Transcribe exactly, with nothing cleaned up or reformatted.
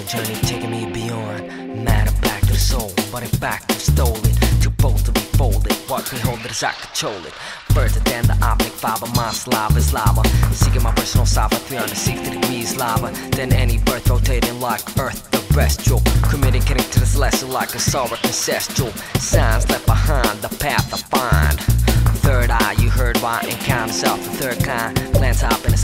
a journey taking me beyond matter back to the soul, but in fact I stole it. Too bold to be folded, what we hold it as I control it. Further than the optic fiber, my slava is lava. Seeking my personal salva, three hundred sixty degrees lava. Than any birth rotating like earth terrestrial. Communicating to this lesson like a sorrow ancestral. Signs left behind, the path I find. Third eye, you heard why encounters of the third kind. Glance up in a